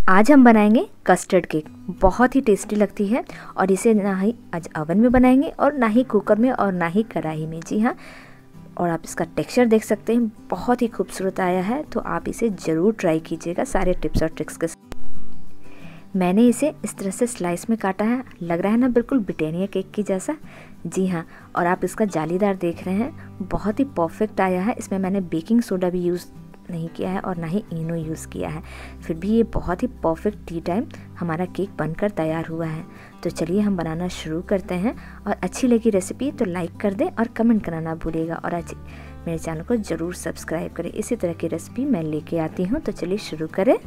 आज हम बनाएंगे कस्टर्ड केक। बहुत ही टेस्टी लगती है और इसे ना ही आज ओवन में बनाएंगे और ना ही कुकर में और ना ही कढ़ाई में। जी हाँ, और आप इसका टेक्सचर देख सकते हैं, बहुत ही खूबसूरत आया है। तो आप इसे ज़रूर ट्राई कीजिएगा सारे टिप्स और ट्रिक्स के साथ। मैंने इसे इस तरह से स्लाइस में काटा है, लग रहा है ना बिल्कुल ब्रिटानिया केक की जैसा। जी हाँ, और आप इसका जालीदार देख रहे हैं, बहुत ही परफेक्ट आया है। इसमें मैंने बेकिंग सोडा भी यूज़ नहीं किया है और ना ही इनो यूज़ किया है, फिर भी ये बहुत ही परफेक्ट टी टाइम हमारा केक बनकर तैयार हुआ है। तो चलिए हम बनाना शुरू करते हैं। और अच्छी लगी रेसिपी तो लाइक कर दें और कमेंट करना ना भूलिएगा। और आज मेरे चैनल को ज़रूर सब्सक्राइब करें, इसी तरह की रेसिपी मैं लेके आती हूँ। तो चलिए शुरू करें।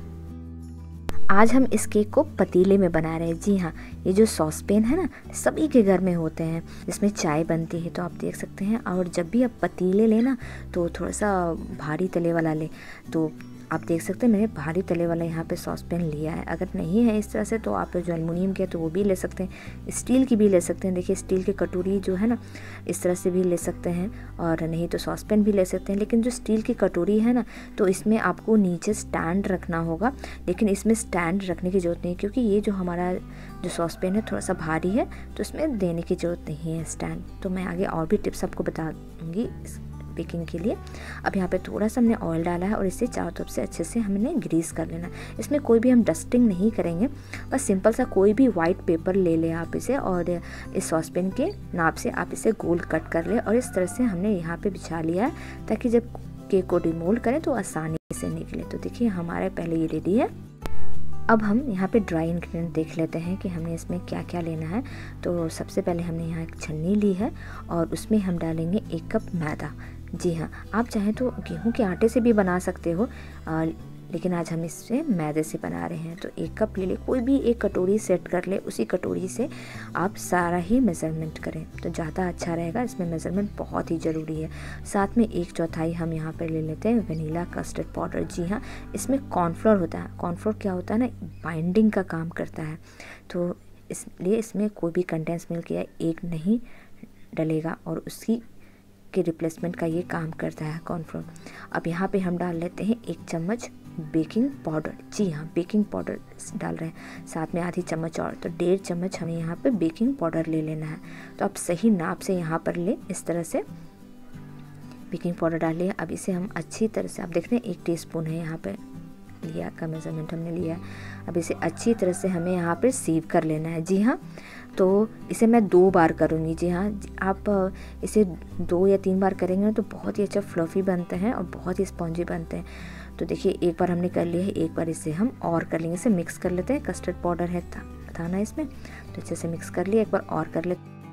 आज हम इस केक को पतीले में बना रहे हैं। जी हाँ, ये जो सॉस पैन है ना, सभी के घर में होते हैं, जिसमें चाय बनती है। तो आप देख सकते हैं। और जब भी आप पतीले लेना तो थोड़ा सा भारी तले वाला ले। तो आप देख सकते हैं मैंने भारी तले वाला यहाँ पे सॉस पैन लिया है। अगर नहीं है इस तरह से तो आप जो एल्युमिनियम के तो वो भी ले सकते हैं, स्टील की भी ले सकते हैं। देखिए स्टील की कटोरी जो है ना, इस तरह से भी ले सकते हैं, और नहीं तो सॉस पैन भी ले सकते हैं। लेकिन जो स्टील की कटोरी है ना, तो इसमें आपको नीचे स्टैंड रखना होगा। लेकिन इसमें स्टैंड रखने की ज़रूरत नहीं है, क्योंकि ये जो हमारा जो सॉस पैन है थोड़ा सा भारी है, तो इसमें देने की ज़रूरत नहीं है स्टैंड। तो मैं आगे और भी टिप्स आपको बता दूँगी बेकिंग के लिए। अब यहाँ पे थोड़ा सा हमने ऑयल डाला है और इसे चारों तरफ से अच्छे से हमने ग्रीस कर लेना। इसमें कोई भी हम डस्टिंग नहीं करेंगे, बस सिंपल सा कोई भी वाइट पेपर ले लें आप इसे, और इस सॉसपेन के नाप से आप इसे गोल कट कर लें। और इस तरह से हमने यहाँ पे बिछा लिया है, ताकि जब केक को डिमोल्ड करें तो आसानी से निकले। तो देखिए हमारे पहले ये रेडी है। अब हम यहाँ पे ड्राई इंग्रेडिएंट देख लेते हैं कि हमें इसमें क्या क्या लेना है। तो सबसे पहले हमने यहाँ एक छन्नी ली है और उसमें हम डालेंगे 1 कप मैदा। जी हाँ, आप चाहें तो गेहूं के आटे से भी बना सकते हो, लेकिन आज हम इससे मैदे से बना रहे हैं। तो 1 कप ले ले, कोई भी एक कटोरी सेट कर ले, उसी कटोरी से आप सारा ही मेज़रमेंट करें तो ज़्यादा अच्छा रहेगा। इसमें मेज़रमेंट बहुत ही ज़रूरी है। साथ में 1/4 हम यहाँ पर ले लेते हैं वनीला कस्टर्ड पाउडर। जी हाँ, इसमें कॉर्नफ्लोर होता है। कॉर्नफ्लोर क्या होता है ना, बाइंडिंग का काम करता है। तो इसलिए इसमें कोई भी कंडेंस मिल्क या एग नहीं डलेगा, और उसकी के रिप्लेसमेंट का ये काम करता है कॉर्नफ्लोर। अब यहाँ पे हम डाल लेते हैं 1 चम्मच बेकिंग पाउडर। जी हाँ, बेकिंग पाउडर डाल रहे हैं, साथ में आधी चम्मच और, तो 1.5 चम्मच हमें यहाँ पे बेकिंग पाउडर ले लेना है। तो आप सही नाप से यहाँ पर ले, इस तरह से बेकिंग पाउडर डाल लिया। अब इसे हम अच्छी तरह से, आप देख रहे हैं 1 टीस्पून है यहाँ पे लिया का मेज़रमेंट हमने लिया है। अब इसे अच्छी तरह से हमें यहाँ पर सीव कर लेना है। जी हाँ, तो इसे मैं 2 बार करूँगी। जी हाँ, आप इसे 2 या 3 बार करेंगे तो बहुत ही अच्छा फ्लफ़ी बनते हैं और बहुत ही स्पॉन्जी बनते हैं। तो देखिए एक बार हमने कर लिया है, एक बार इसे हम और कर लेंगे। इसे मिक्स कर लेते हैं, कस्टर्ड पाउडर है था ना इसमें, तो अच्छे से मिक्स कर लिया। एक बार और कर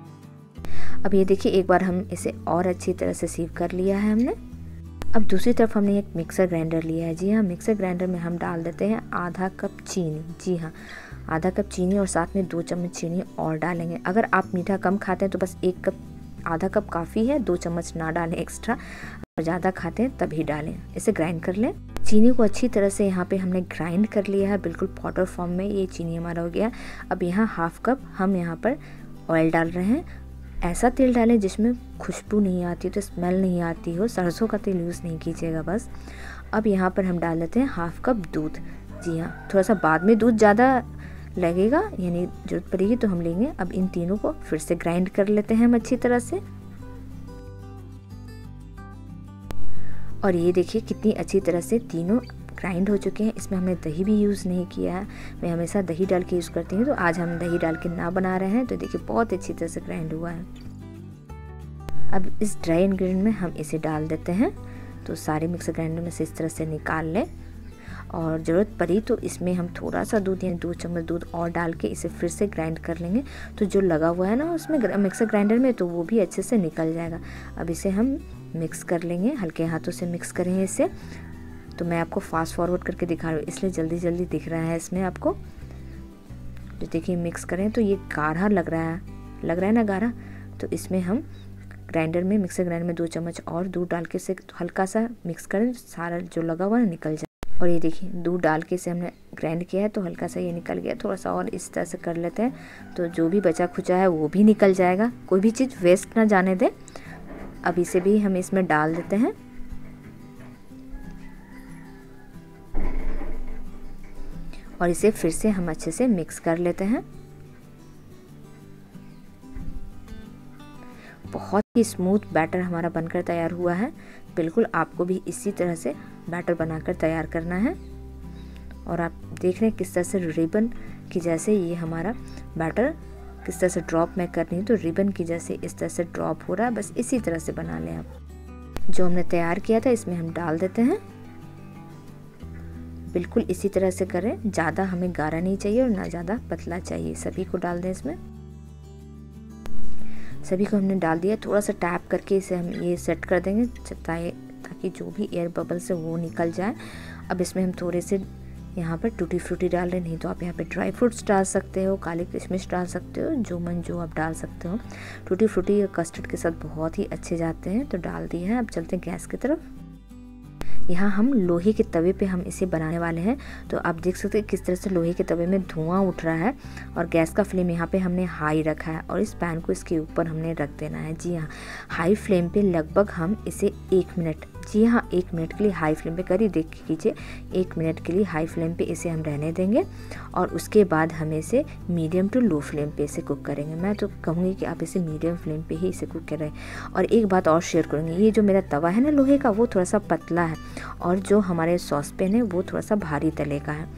लेते। अब ये देखिए एक बार हम इसे और अच्छी तरह से सीव कर लिया है हमने। अब दूसरी तरफ हमने एक मिक्सर ग्राइंडर लिया है। जी हाँ, मिक्सर ग्राइंडर में हम डाल देते हैं आधा कप चीनी। जी हाँ, आधा कप चीनी, और साथ में 2 चम्मच चीनी और डालेंगे। अगर आप मीठा कम खाते हैं तो बस 1 कप, आधा कप काफ़ी है, 2 चम्मच ना डालें एक्स्ट्रा। और ज़्यादा खाते हैं तभी डालें। इसे ग्राइंड कर लें। चीनी को अच्छी तरह से यहाँ पे हमने ग्राइंड कर लिया है, बिल्कुल पाउडर फॉर्म में ये चीनी हमारा हो गया। अब यहाँ 1/2 कप हम यहाँ पर ऑयल डाल रहे हैं। ऐसा तेल डालें जिसमें खुशबू नहीं आती, तो स्मेल नहीं आती हो। सरसों का तेल यूज़ नहीं कीजिएगा बस। अब यहाँ पर हम डाल देते हैं 1/2 कप दूध। जी हाँ, थोड़ा सा बाद में दूध ज़्यादा लगेगा, यानी जरूरत पड़ेगी तो हम लेंगे। अब इन तीनों को फिर से ग्राइंड कर लेते हैं हम अच्छी तरह से। और ये देखिए कितनी अच्छी तरह से तीनों ग्राइंड हो चुके हैं। इसमें हमने दही भी यूज़ नहीं किया है, मैं हमेशा दही डाल के यूज़ करती हूँ, तो आज हम दही डाल के ना बना रहे हैं। तो देखिए बहुत अच्छी तरह से ग्राइंड हुआ है। अब इस ड्राई इंग्रेडिएंट में हम इसे डाल देते हैं। तो सारे मिक्सर ग्राइंडर में से इस तरह से निकाल लें, और ज़रूरत पड़ी तो इसमें हम थोड़ा सा दूध यानी 2 चम्मच दूध और डाल के इसे फिर से ग्राइंड कर लेंगे। तो जो लगा हुआ है ना उसमें मिक्सर ग्राइंडर में, तो वो भी अच्छे से निकल जाएगा। अब इसे हम मिक्स कर लेंगे, हल्के हाथों से मिक्स करेंगे इसे। तो मैं आपको फास्ट फॉरवर्ड करके दिखा रही हूँ, इसलिए जल्दी जल्दी दिख रहा है इसमें आपको। तो देखिए मिक्स करें तो ये गाढ़ा लग रहा है ना गाढ़ा। तो इसमें हम ग्राइंडर में, मिक्सर ग्राइंडर में 2 चम्मच और दूध डाल के इसे हल्का सा मिक्स करें, सारा जो लगा हुआ है निकल जाए। और ये देखिए दूध डाल के इसे हमने ग्राइंड किया है, तो हल्का सा ये निकल गया। थोड़ा सा और इस तरह से कर लेते हैं, तो जो भी बचा खुचा है वो भी निकल जाएगा। कोई भी चीज़ वेस्ट ना जाने दें। अब इसे भी हम इसमें डाल देते हैं। और इसे फिर से हम अच्छे से मिक्स कर लेते हैं। बहुत ही स्मूथ बैटर हमारा बनकर तैयार हुआ है। बिल्कुल आपको भी इसी तरह से बैटर बनाकर तैयार करना है। और आप देख रहे हैं किस तरह से रिबन की जैसे ये हमारा बैटर किस तरह से ड्रॉप मैं कर रही हूँ, तो रिबन की जैसे इस तरह से ड्रॉप हो रहा है। बस इसी तरह से बना लें आप। जो हमने तैयार किया था इसमें हम डाल देते हैं। बिल्कुल इसी तरह से करें, ज़्यादा हमें गाढ़ा नहीं चाहिए और ना ज़्यादा पतला चाहिए। सभी को डाल दें इसमें। सभी को हमने डाल दिया। थोड़ा सा टैप करके इसे हम ये सेट कर देंगे ताकि जो भी एयर बबल्स है वो निकल जाए। अब इसमें हम थोड़े से यहाँ पर टूटी फ्रूटी डाल रहे हैं, नहीं तो आप यहाँ पे ड्राई फ्रूट्स डाल सकते हो, काली किशमिश डाल सकते हो, जो मन जो आप डाल सकते हो। टूटी फ्रूटी कस्टर्ड के साथ बहुत ही अच्छे जाते हैं, तो डाल दिए हैं। अब चलते हैं गैस की तरफ। यहाँ हम लोहे के तवे पे हम इसे बनाने वाले हैं, तो आप देख सकते हैं किस तरह से लोहे के तवे में धुआं उठ रहा है। और गैस का फ्लेम यहाँ पे हमने हाई रखा है और इस पैन को इसके ऊपर हमने रख देना है। जी हाँ, हाई फ्लेम पे लगभग हम इसे 1 मिनट, जी हाँ 1 मिनट के लिए हाई फ्लेम पे करिए, देख कीजिए 1 मिनट के लिए हाई फ्लेम पे इसे हम रहने देंगे। और उसके बाद हम इसे मीडियम टू लो फ्लेम पे इसे कुक करेंगे। मैं तो कहूँगी कि आप इसे मीडियम फ्लेम पे ही इसे कुक करें। और एक बात और शेयर करूँगी, ये जो मेरा तवा है ना लोहे का, वो थोड़ा सा पतला है और जो हमारे सॉसपेन है वो थोड़ा सा भारी तले का है,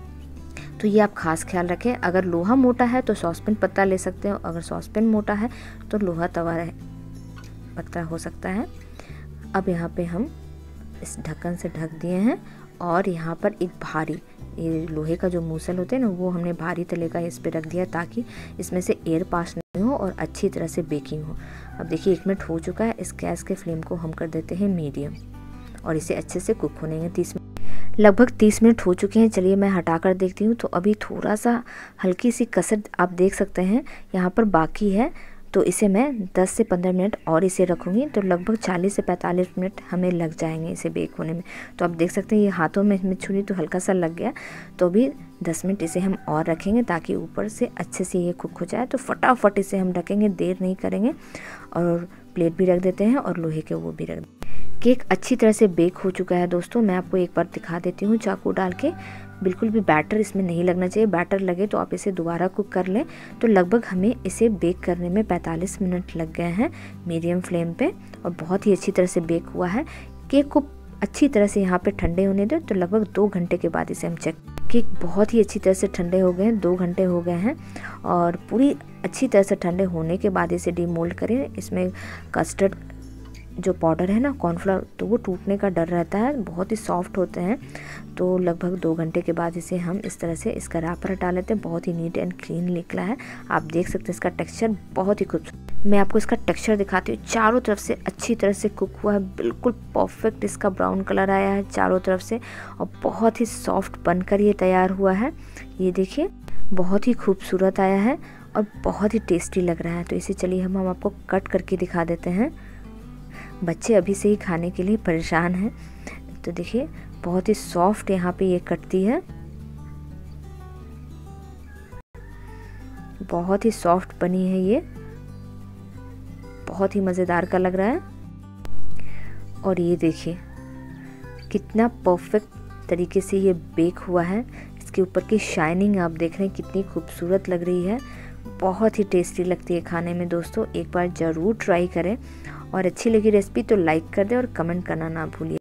तो ये आप खास ख्याल रखें। अगर लोहा मोटा है तो सॉसपेन पतला ले सकते हो, अगर सॉसपेन मोटा है तो लोहा तवा पतला हो सकता है। अब यहाँ पे हम इस ढक्कन से ढक दिए हैं और यहाँ पर एक भारी ये लोहे का जो मूसल होते हैं ना, वो हमने भारी तले का इस पे रख दिया ताकि इसमें से एयर पास नहीं हो और अच्छी तरह से बेकिंग हो। अब देखिए 1 मिनट हो चुका है। इस गैस के फ्लेम को हम कर देते हैं मीडियम और इसे अच्छे से कुक होने देंगे। लगभग 30 मिनट हो चुके हैं। चलिए मैं हटा कर देखती हूँ, तो अभी थोड़ा सा हल्की सी कसर आप देख सकते हैं यहाँ पर बाकी है, तो इसे मैं 10 से 15 मिनट और इसे रखूँगी, तो लगभग 40 से 45 मिनट हमें लग जाएंगे इसे बेक होने में। तो आप देख सकते हैं ये हाथों में छुरी तो हल्का सा लग गया, तो अभी 10 मिनट इसे हम और रखेंगे ताकि ऊपर से अच्छे से ये कुक हो जाए। तो फटाफट इसे हम रखेंगे, देर नहीं करेंगे। और प्लेट भी रख देते हैं और लोहे के वो भी रख देते हैं। केक अच्छी तरह से बेक हो चुका है दोस्तों। मैं आपको एक बार दिखा देती हूँ चाकू डाल के। बिल्कुल भी बैटर इसमें नहीं लगना चाहिए, बैटर लगे तो आप इसे दोबारा कुक कर लें। तो लगभग हमें इसे बेक करने में 45 मिनट लग गए हैं मीडियम फ्लेम पे और बहुत ही अच्छी तरह से बेक हुआ है। केक को अच्छी तरह से यहाँ पे ठंडे होने दें, तो लगभग 2 घंटे के बाद इसे हम चेक। केक बहुत ही अच्छी तरह से ठंडे हो गए हैं, 2 घंटे हो गए हैं और पूरी अच्छी तरह से ठंडे होने के बाद इसे डीमोल्ड करें। इसमें कस्टर्ड जो पाउडर है ना, कॉर्नफ्लोर, तो वो टूटने का डर रहता है, बहुत ही सॉफ्ट होते हैं। तो लगभग 2 घंटे के बाद इसे हम इस तरह से इसका रैपर हटा लेते हैं। बहुत ही नीट एंड क्लीन निकला है, आप देख सकते हैं। इसका टेक्सचर बहुत ही खूबसूरत। मैं आपको इसका टेक्सचर दिखाती हूँ। चारों तरफ से अच्छी तरह से कुक हुआ है, बिल्कुल परफेक्ट इसका ब्राउन कलर आया है चारों तरफ से और बहुत ही सॉफ्ट बनकर ये तैयार हुआ है। ये देखिए बहुत ही खूबसूरत आया है और बहुत ही टेस्टी लग रहा है। तो इसे चलिए हम आपको कट करके दिखा देते हैं। बच्चे अभी से ही खाने के लिए परेशान हैं। तो देखिए बहुत ही सॉफ्ट यहाँ पे ये कटती है, बहुत ही सॉफ्ट बनी है ये, बहुत ही मज़ेदार का लग रहा है। और ये देखिए कितना परफेक्ट तरीके से ये बेक हुआ है। इसके ऊपर की शाइनिंग आप देख रहे हैं कितनी खूबसूरत लग रही है, बहुत ही टेस्टी लगती है खाने में दोस्तों। एक बार ज़रूर ट्राई करें और अच्छी लगी रेसिपी तो लाइक कर दें और कमेंट करना ना भूलिए।